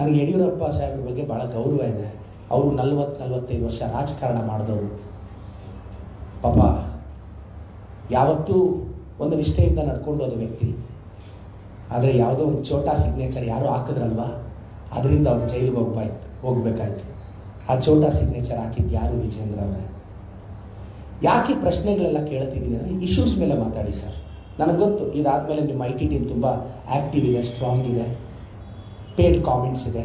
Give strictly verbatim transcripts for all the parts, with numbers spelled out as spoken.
ನನಗೆ ಯಡಿಯೂರಪ್ಪ ಸಾಹೇಬ್ರ ಬಗ್ಗೆ ಭಾಳ ಗೌರವ ಇದೆ. ಅವರು ನಲ್ವತ್ತು ನಲ್ವತ್ತೈದು ವರ್ಷ ರಾಜಕಾರಣ ಮಾಡಿದವರು. ಪಾಪ ಯಾವತ್ತೂ ಒಂದು ನಿಷ್ಠೆಯಿಂದ ನಡ್ಕೊಂಡು ಹೋದ ವ್ಯಕ್ತಿ. ಆದರೆ ಯಾವುದೋ ಒಂದು ಚೋಟಾ ಸಿಗ್ನೇಚರ್ ಯಾರೋ ಹಾಕಿದ್ರಲ್ವ, ಅದರಿಂದ ಅವ್ರು ಜೈಲಿಗೆ ಹೋಗ್ಬಾಯ್ತು ಹೋಗ್ಬೇಕಾಯ್ತು. ಆ ಚೋಟಾ ಸಿಗ್ನೇಚರ್ ಹಾಕಿದ್ದು ಯಾರು? ವಿಜೇಂದ್ರ ಅವರೇ. ಯಾಕೆ ಪ್ರಶ್ನೆಗಳೆಲ್ಲ ಕೇಳ್ತಿದ್ದೀನಿ ಅಂದರೆ ಇಶ್ಯೂಸ್ ಮೇಲೆ ಮಾತಾಡಿ ಸರ್. ನನಗೆ ಗೊತ್ತು ಇದಾದಮೇಲೆ ನಿಮ್ಮ ಐ ಟಿ ಟೀಮ್ ತುಂಬ ಆ್ಯಕ್ಟಿವ್ ಇದೆ, ಸ್ಟ್ರಾಂಗ್ ಇದೆ, ಪೇಯ್ಡ್ ಕಾಮೆಂಟ್ಸ್ ಇದೆ,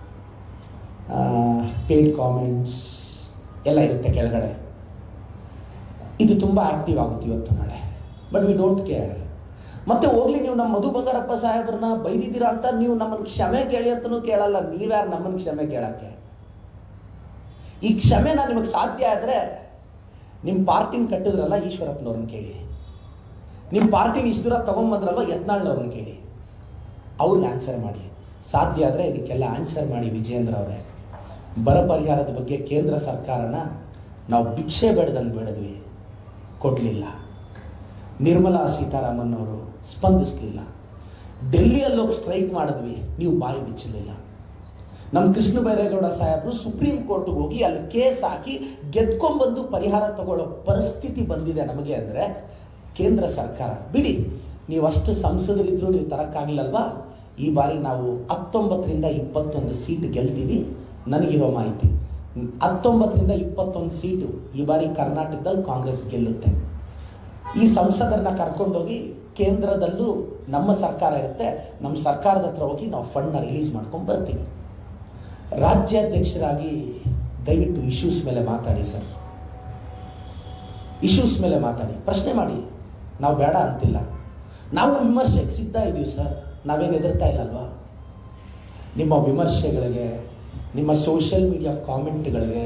ಪೇಯ್ಡ್ ಕಾಮೆಂಟ್ಸ್ ಎಲ್ಲ ಇರುತ್ತೆ ಕೆಳಗಡೆ. ಇದು ತುಂಬ ಆ್ಯಕ್ಟಿವ್ ಆಗುತ್ತೆ ಇವತ್ತು ನಾಳೆ. But we don't care. ಮತ್ತೆ ಹೋಗ್ಲಿ, ನೀವು ನಮ್ಮ ಮಧು ಬಂಗಾರಪ್ಪ ಸಾಹೇಬ್ರನ್ನ ಬೈದಿದ್ದೀರಾ ಅಂತ ನೀವು ನಮ್ಮನ್ನು ಕ್ಷಮೆ ಕೇಳಿ ಅಂತಲೂ ಕೇಳಲ್ಲ. ನೀವ್ಯಾರು ನಮ್ಮನ್ನು ಕ್ಷಮೆ ಕೇಳೋಕ್ಕೆ? ಈ ಕ್ಷಮೆ ನಾನು ನಿಮಗೆ ಸಾಧ್ಯ ಆದರೆ ನಿಮ್ಮ ಪಾರ್ಟಿನ ಕಟ್ಟಿದ್ರಲ್ಲ ಈಶ್ವರಪ್ಪನವ್ರನ್ನ ಕೇಳಿ, ನಿಮ್ಮ ಪಾರ್ಟಿನ ಇಷ್ಟು ದೂರ ತೊಗೊಂಬಂದ್ರಲ್ವ ಯತ್ನಾಳ್ನವ್ರನ್ನ ಕೇಳಿ, ಅವ್ರಿಗೆ ಆನ್ಸರ್ ಮಾಡಿ. ಸಾಧ್ಯ ಆದರೆ ಇದಕ್ಕೆಲ್ಲ ಆನ್ಸರ್ ಮಾಡಿ ವಿಜೇಂದ್ರ ಅವರೇ. ಬರ ಪರಿಹಾರದ ಬಗ್ಗೆ ಕೇಂದ್ರ ಸರ್ಕಾರನ ನಾವು ಭಿಕ್ಷೆ ಬೇಡದಂಗೆ ಬೇಡದ್ವಿ, ಕೊಡಲಿಲ್ಲ. ನಿರ್ಮಲಾ ಸೀತಾರಾಮನ್ ಅವರು ಸ್ಪಂದಿಸಲಿಲ್ಲ. ಡೆಲ್ಲಿಯಲ್ಲಿ ಹೋಗಿ ಸ್ಟ್ರೈಕ್ ಮಾಡಿದ್ವಿ, ನೀವು ಬಾಯಿ ಬಿಚ್ಚಲಿಲ್ಲ. ನಮ್ಮ ಕೃಷ್ಣ ಬೈರೇಗೌಡ ಸಾಹೇಬರು ಸುಪ್ರೀಂ ಕೋರ್ಟ್ಗೆ ಹೋಗಿ ಅಲ್ಲಿ ಕೇಸ್ ಹಾಕಿ ಗೆದ್ಕೊಂಡ್ಬಂದು ಪರಿಹಾರ ತಗೊಳ್ಳೋ ಪರಿಸ್ಥಿತಿ ಬಂದಿದೆ ನಮಗೆ ಅಂದರೆ ಕೇಂದ್ರ ಸರ್ಕಾರ. ಬಿಡಿ, ನೀವು ಅಷ್ಟು ಸಂಸದರಿದ್ದರೂ ನೀವು ತರೋಕ್ಕಾಗಲಿಲ್ಲಲ್ವಾ? ಈ ಬಾರಿ ನಾವು ಹತ್ತೊಂಬತ್ತರಿಂದ ಇಪ್ಪತ್ತೊಂದು ಸೀಟ್ ಗೆಲ್ತೀವಿ. ನನಗಿರೋ ಮಾಹಿತಿ ಹತ್ತೊಂಬತ್ತರಿಂದ ಇಪ್ಪತ್ತೊಂದು ಸೀಟು ಈ ಬಾರಿ ಕರ್ನಾಟಕದಲ್ಲಿ ಕಾಂಗ್ರೆಸ್ ಗೆಲ್ಲುತ್ತೆ. ಈ ಸಂಸದರನ್ನ ಕರ್ಕೊಂಡೋಗಿ ಕೇಂದ್ರದಲ್ಲೂ ನಮ್ಮ ಸರ್ಕಾರ ಇರುತ್ತೆ, ನಮ್ಮ ಸರ್ಕಾರದ ಹತ್ರ ಹೋಗಿ ನಾವು ಫಂಡ್ನ ರಿಲೀಸ್ ಮಾಡ್ಕೊಂಡು ಬರ್ತೀವಿ. ರಾಜ್ಯಾಧ್ಯಕ್ಷರಾಗಿ ದಯವಿಟ್ಟು ಇಶ್ಯೂಸ್ ಮೇಲೆ ಮಾತಾಡಿ ಸರ್. ಇಶ್ಯೂಸ್ ಮೇಲೆ ಮಾತಾಡಿ, ಪ್ರಶ್ನೆ ಮಾಡಿ. ನಾವು ಬೇಡ ಅಂತಿಲ್ಲ, ನಾವು ವಿಮರ್ಶೆಗೆ ಸಿದ್ಧ ಇದ್ದೀವಿ ಸರ್. ನಾವೇನು ಹೆದರ್ತಾ ಇಲ್ಲಲ್ವಾ? ನಿಮ್ಮ ವಿಮರ್ಶೆಗಳಿಗೆ, ನಿಮ್ಮ ಸೋಷಿಯಲ್ ಮೀಡಿಯಾ ಕಾಮೆಂಟ್ಗಳಿಗೆ,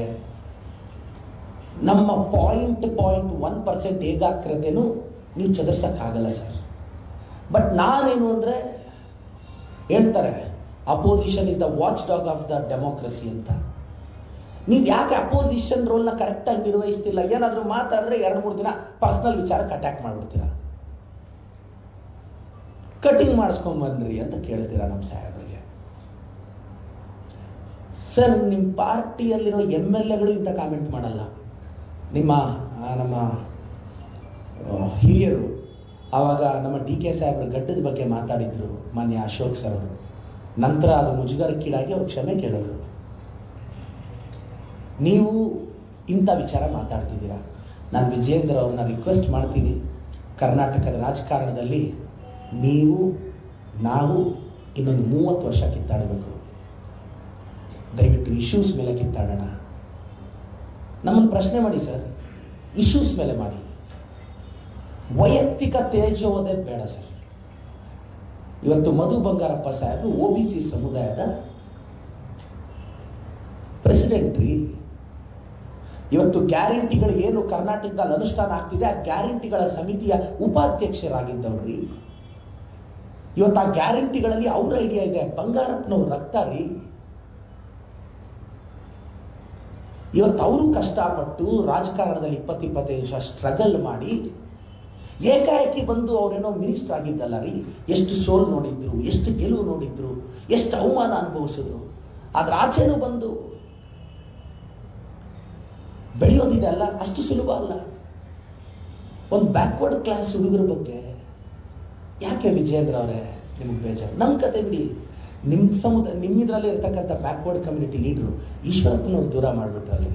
ನಮ್ಮ ಪಾಯಿಂಟ್ ಪಾಯಿಂಟ್ ಒನ್ ಪರ್ಸೆಂಟ್ ಏಕಾಗ್ರತೆಯೂ ನೀವು ಚದರ್ಸೋಕ್ಕಾಗಲ್ಲ ಸರ್. ಬಟ್ ನಾನೇನು ಅಂದರೆ ಹೇಳ್ತಾರೆ opposition is the watchdog of the democracy ಅಂತ. ನೀವು ಯಾಕೆ ಅಪೋಸಿಷನ್ ರೋಲ್ನ ಕರೆಕ್ಟಾಗಿ ನಿರ್ವಹಿಸ್ತಿಲ್ಲ? ಏನಾದರೂ ಮಾತಾಡಿದ್ರೆ ಎರಡು ಮೂರು ದಿನ ಪರ್ಸ್ನಲ್ ವಿಚಾರಕ್ಕೆ ಅಟ್ಯಾಕ್ ಮಾಡಿಬಿಡ್ತೀರಾ. ಕಟಿಂಗ್ ಮಾಡಿಸ್ಕೊಂಬನ್ರಿ ಅಂತ ಕೇಳ್ತೀರಾ ನಮ್ಮ ಸಾಹೇಬರಿಗೆ. ಸರ್, ನಿಮ್ಮ ಪಾರ್ಟಿಯಲ್ಲಿರೋ ಎಮ್ ಎಲ್ ಎಗಳು ಇಂಥ ಕಾಮೆಂಟ್ ಮಾಡಲ್ಲ. ನಿಮ್ಮ ನಮ್ಮ ಹಿರಿಯರು ಆವಾಗ ನಮ್ಮ ಡಿ ಕೆ ಸಾಹೇಬ್ರ ಗಡ್ಡದ ಬಗ್ಗೆ ಮಾತಾಡಿದ್ರು, ಮಾನ್ಯ ಅಶೋಕ್ ಸರ್ ಅವರು. ನಂತರ ಅದು ಮುಜುಗರಕ್ಕೀಡಾಗಿ ಅವ್ರು ಕ್ಷಮೆ ಕೇಳೋರು. ನೀವು ಇಂಥ ವಿಚಾರ ಮಾತಾಡ್ತಿದ್ದೀರಾ. ನಾನು ವಿಜೇಂದ್ರ ಅವ್ರನ್ನ ರಿಕ್ವೆಸ್ಟ್ ಮಾಡ್ತೀನಿ, ಕರ್ನಾಟಕದ ರಾಜಕಾರಣದಲ್ಲಿ ನೀವು ನಾವು ಇನ್ನೊಂದು ಮೂವತ್ತು ವರ್ಷ ಕಿತ್ತಾಡಬೇಕು. ದಯವಿಟ್ಟು ಇಶ್ಯೂಸ್ ಮೇಲೆ ಕಿತ್ತಾಡೋಣ. ನಮ್ಮನ್ನು ಪ್ರಶ್ನೆ ಮಾಡಿ ಸರ್, ಇಶ್ಯೂಸ್ ಮೇಲೆ ಮಾಡಿ. ವೈಯಕ್ತಿಕ ತೇಜೋವಧೆ ಬೇಡ ಸರ್. ಇವತ್ತು ಮಧು ಬಂಗಾರಪ್ಪ ಸಾಹೇಬರು ಒ ಬಿ ಸಿ ಸಮುದಾಯದ ಪ್ರೆಸಿಡೆಂಟ್ ರೀ. ಇವತ್ತು ಗ್ಯಾರಂಟಿಗಳು ಏನು ಕರ್ನಾಟಕದಲ್ಲಿ ಅನುಷ್ಠಾನ ಆಗ್ತಿದೆ ಆ ಗ್ಯಾರಂಟಿಗಳ ಸಮಿತಿಯ ಉಪಾಧ್ಯಕ್ಷರಾಗಿದ್ದವ್ರಿ. ಇವತ್ತು ಆ ಗ್ಯಾರಂಟಿಗಳಲ್ಲಿ ಅವ್ರ ಐಡಿಯಾ ಇದೆ. ಬಂಗಾರಪ್ಪನವ್ರು ರಕ್ತ ರೀ. ಇವತ್ತು ಅವರು ಕಷ್ಟಪಟ್ಟು ರಾಜಕಾರಣದಲ್ಲಿ ಇಪ್ಪತ್ತು ಇಪ್ಪತ್ತೈದು ವರ್ಷ ಸ್ಟ್ರಗಲ್ ಮಾಡಿ ಏಕಾಏಕಿ ಬಂದು ಅವರೇನೋ ಮಿನಿಸ್ಟರ್ ಆಗಿದ್ದಲ್ಲ ರೀ. ಎಷ್ಟು ಸೋಲು ನೋಡಿದ್ರು, ಎಷ್ಟು ಗೆಲುವು ನೋಡಿದ್ರು, ಎಷ್ಟು ಅವಮಾನ ಅನುಭವಿಸಿದ್ರು. ಆದ್ರೆ ಆಚೆನೂ ಬಂದು ಬೆಳೆಯೋದಿದೆ ಅಲ್ಲ, ಅಷ್ಟು ಸುಲಭ ಅಲ್ಲ. ಒಂದು ಬ್ಯಾಕ್ವರ್ಡ್ ಕ್ಲಾಸ್ ಹುಡುಗರ ಬಗ್ಗೆ ಯಾಕೆ ವಿಜೇಂದ್ರ ಅವರೇ ನಿಮಗೆ ಬೇಜಾರು? ನಮ್ಮ ಕತೆ ಬಿಡಿ. ನಿಮ್ಮ ಸಮುದಾಯ, ನಿಮ್ಮಿದ್ರಲ್ಲಿ ಇರ್ತಕ್ಕಂಥ ಬ್ಯಾಕ್ವರ್ಡ್ ಕಮ್ಯುನಿಟಿ ಲೀಡ್ರು ಈಶ್ವರಪ್ಪನವ್ರು ದೂರ ಮಾಡಿಬಿಟ್ರಲ್ಲಿ.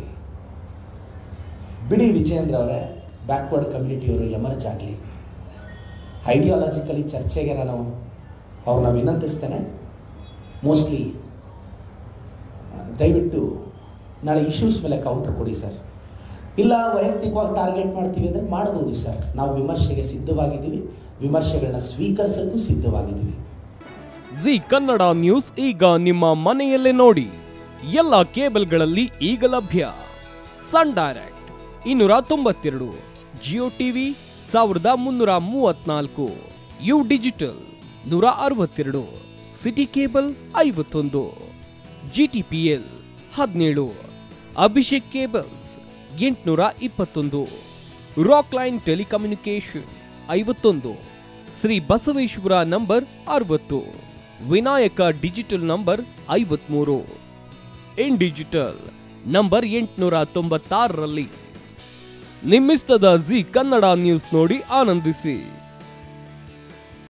ಬಿಡಿ ವಿಜೇಂದ್ರ ಅವರೇ, ಬ್ಯಾಕ್ವರ್ಡ್ ಕಮ್ಯುನಿಟಿಯವರು ಎಮರ್ಜ್ ಆಗಲಿ. ಐಡಿಯಾಲಜಿಕಲಿ ಚರ್ಚೆಗೆ ನಾನು ಅವ್ರನ್ನ ವಿನಂತಿಸ್ತೇನೆ. ಮೋಸ್ಟ್ಲಿ ದಯವಿಟ್ಟು ನಾಳೆ ಇಶ್ಯೂಸ್ ಮೇಲೆ ಕೌಂಟರ್ ಕೊಡಿ ಸರ್. ಇಲ್ಲ ವೈಯಕ್ತಿಕವಾಗಿ ಟಾರ್ಗೆಟ್ ಮಾಡ್ತೀವಿ ಅಂದರೆ ಮಾಡ್ಬೋದು ಸರ್. ನಾವು ವಿಮರ್ಶೆಗೆ ಸಿದ್ಧವಾಗಿದ್ದೀವಿ, ವಿಮರ್ಶೆಗಳನ್ನ ಸ್ವೀಕರಿಸೋಕ್ಕೂ ಸಿದ್ಧವಾಗಿದ್ದೀವಿ. ಜಿ ಕನ್ನಡ ನ್ಯೂಸ್ ಈಗ ನಿಮ್ಮ ಮನೆಯಲ್ಲೇ ನೋಡಿ. ಎಲ್ಲ ಕೇಬಲ್ಗಳಲ್ಲಿ ಈಗ ಲಭ್ಯ. ಸನ್ ಡೈರೆಕ್ಟ್ ಇನ್ನೂರ ತೊಂಬತ್ತೆರಡು, ಜಿಯೋ ಟಿವಿ ಸಾವಿರದ ಮುನ್ನೂರ ಮೂವತ್ನಾಲ್ಕು, ಯು ಡಿಜಿಟಲ್ ನೂರ ಅರವತ್ತೆರಡು, ಸಿಟಿ ಕೇಬಲ್ ಐವತ್ತೊಂದು, ಜಿ ಟಿ ಪಿ ಎಲ್ ಹದಿನೇಳು, ಅಭಿಷೇಕ್ ಕೇಬಲ್ಸ್ ಎಂಟುನೂರ ಇಪ್ಪತ್ತೊಂದು, ರಾಕ್ ಲೈನ್ ಟೆಲಿಕಮ್ಯುನಿಕೇಶನ್ ಐವತ್ತೊಂದು, ಶ್ರೀ ಬಸವೇಶ್ವರ ನಂಬರ್ ಅರವತ್ತು, ವಿನಾಯಕ ಡಿಜಿಟಲ್ ನಂಬರ್ ಐವತ್ಮೂರು, ಇನ್ ಡಿಜಿಟಲ್ ನಂಬರ್ ಎಂಟುನೂರ ತೊಂಬತ್ತಾರರಲ್ಲಿ. ನಿಮ್ಮಿಸ್ತದ ಜಿ ಕನ್ನಡ ನ್ಯೂಸ್ ನೋಡಿ ಆನಂದಿಸಿ.